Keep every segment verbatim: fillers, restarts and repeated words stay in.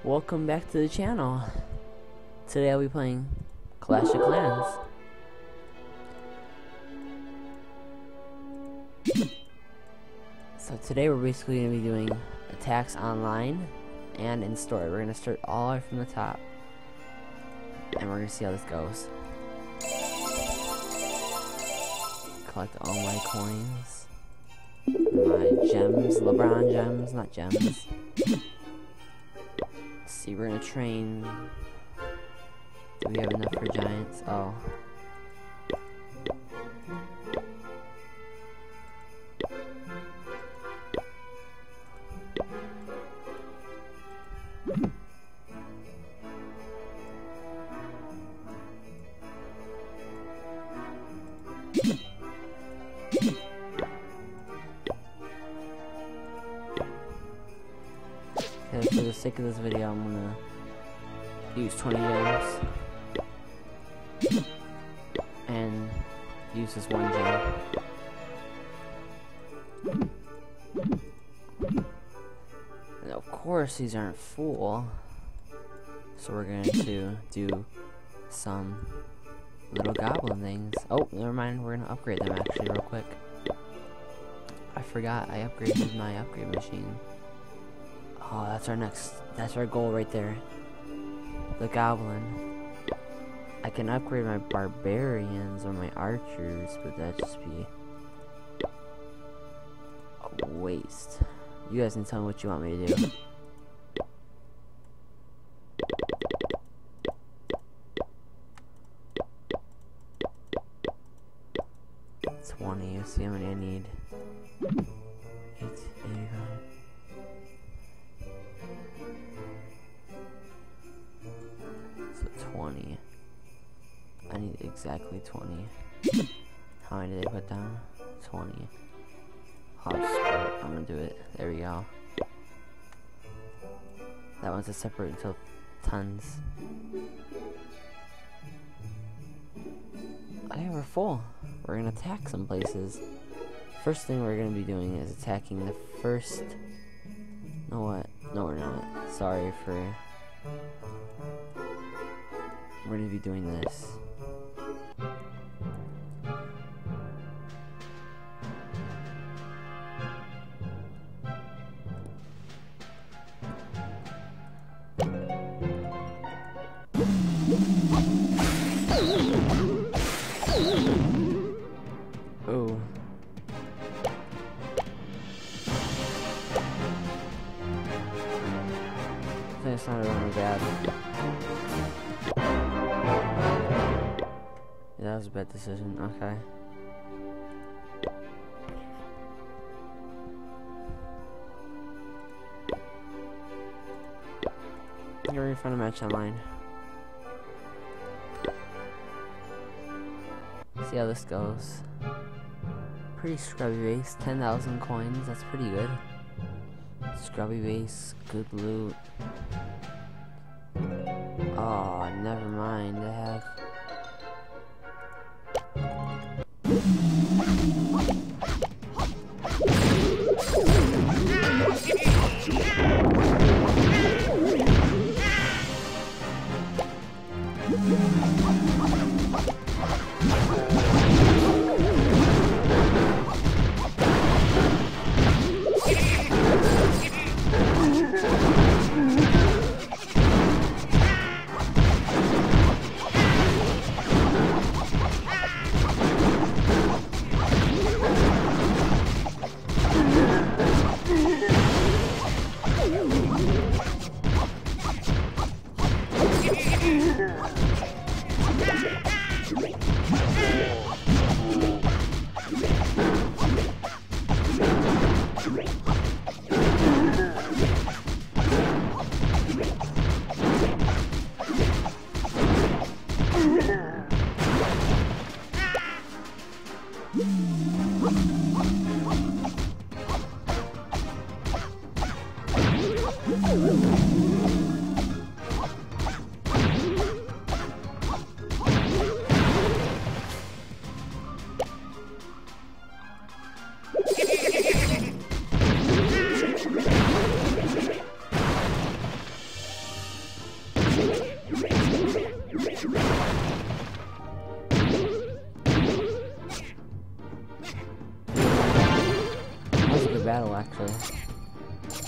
Welcome back to the channel. Today I'll be playing Clash of Clans. So today we're basically going to be doing attacks online and in story. We're going to start all the way from the top, and we're going to see how this goes. Collect all my coins, my gems, LeBron gems, not gems. See, we're gonna train. Do we have enough for giants? Oh. Okay, for the sake of this video, I'm gonna use twenty gems and use this one gem. And of course, these aren't full, so we're going to do some little goblin things. Oh, never mind. We're gonna upgrade them actually real quick. I forgot I upgraded my upgrade machine. Oh, that's our next, that's our goal right there. The goblin. I can upgrade my barbarians or my archers, but that'd just be a waste. You guys can tell me what you want me to do. twenty, let's see how many I need. eight, eighty-five. twenty. I need exactly twenty. How many did they put down? twenty. Oh, screw it. I'm gonna do it. There we go. That one's a separate until tons. Okay, we're full. We're gonna attack some places. First thing we're gonna be doing is attacking the first. No, what? No, we're not. Sorry for. We're gonna be doing this. Oh. I think it's not really bad. Yeah, that was a bad decision. Okay. I'm gonna find a match online. See how this goes. Pretty scrubby base. ten thousand coins. That's pretty good. Scrubby base. Good loot. Oh, never mind. I have.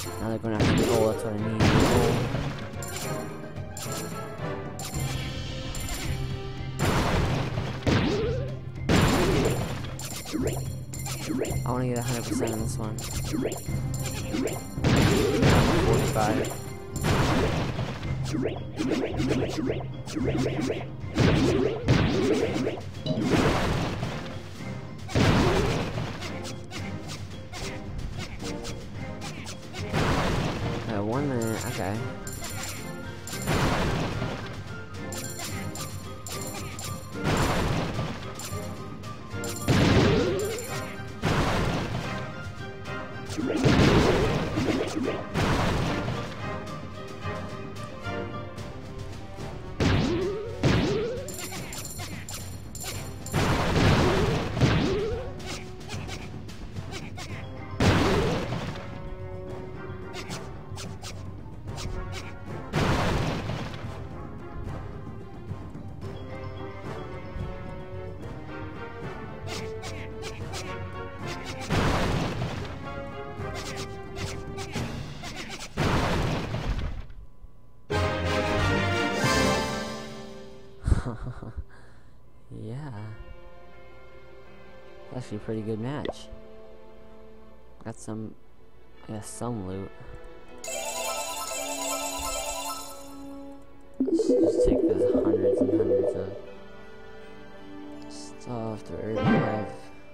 Now they're going after the goal, that's what I need. Goal. I want to get one hundred percent on this one. forty-five. Uh, one minute, okay. Yeah. Actually a pretty good match. Got some, I guess, some loot. Let's just take those hundreds and hundreds of stuff to already have.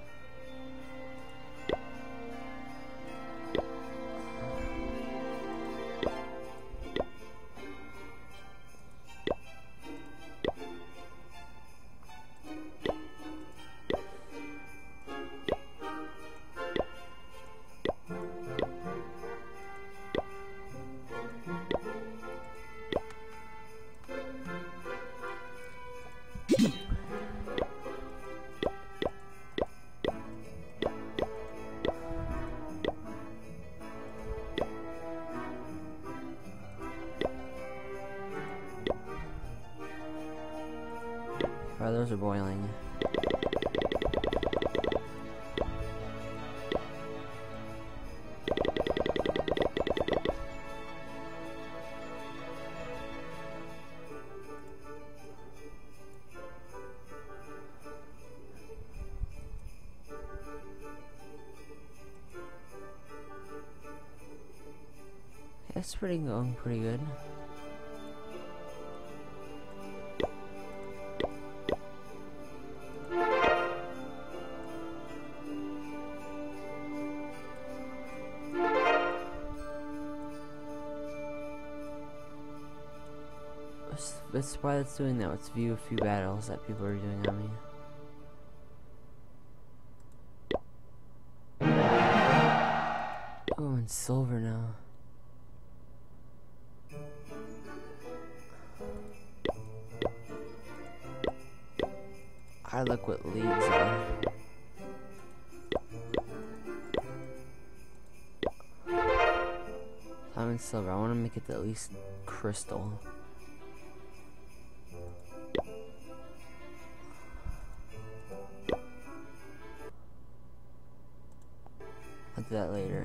Oh, those are boiling. It's pretty going pretty good. That's why it's doing that. Let's view a few battles that people are doing on me. Oh, and silver now. I look what leagues are. I'm in silver. I want to make it at least crystal. I'll do that later.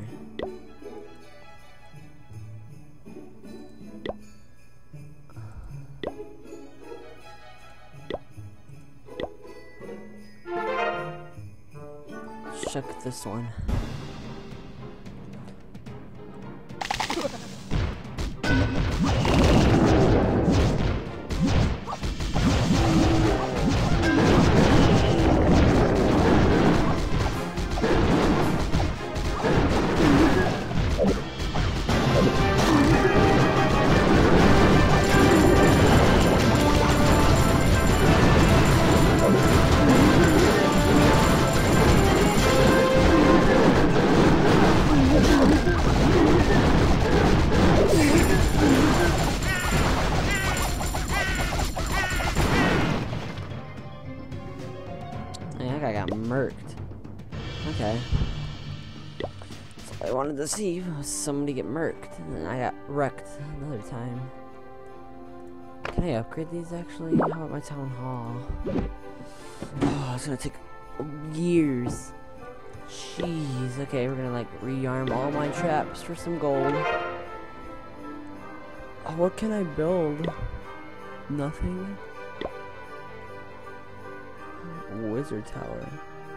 Let's check this one. I got murked. Okay. So I wanted to see was somebody get murked, and then I got wrecked another time. Can I upgrade these actually? How about my town hall? Oh, it's gonna take years. Jeez, okay, we're gonna like rearm all my traps for some gold. Oh, what can I build? Nothing? Wizard tower.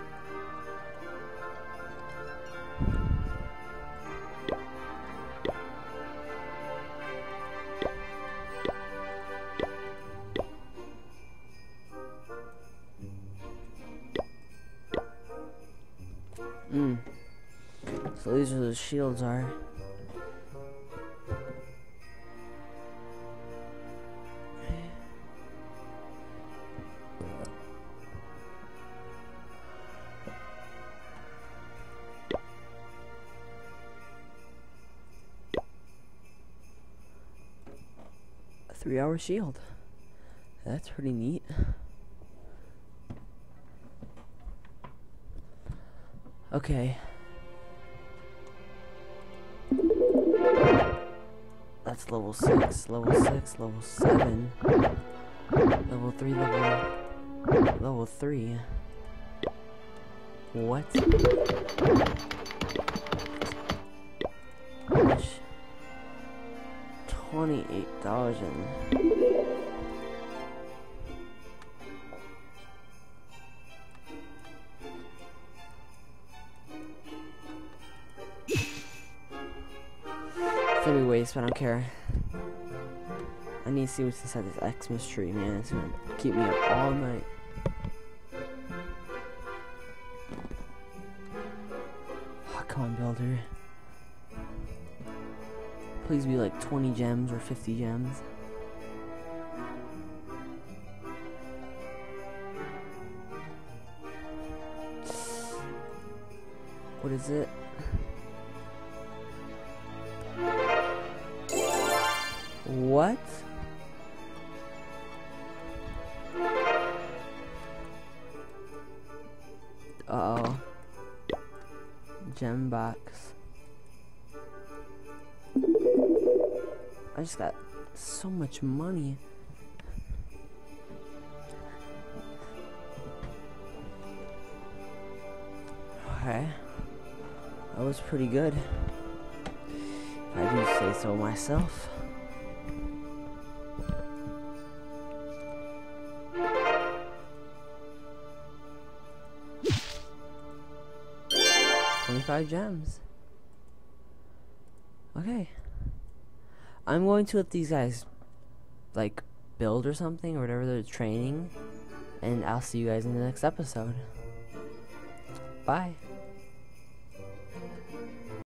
Hmm. So these are the shields are. A three hour shield. That's pretty neat. Okay. That's level six, level six, level seven, level three, level level three. What? How much? Twenty-eight thousand. It's gonna be waste, but I don't care. I need to see what's inside this Xmas tree, man. It's gonna keep me up all night. Oh, come on, builder. Please be like twenty gems or fifty gems. What is it? What? Uh-oh. Gem box. I just got so much money. Okay. That was pretty good, if I do say so myself. twenty-five gems. Okay. I'm going to let these guys, like, build or something, or whatever they're training, and I'll see you guys in the next episode. Bye.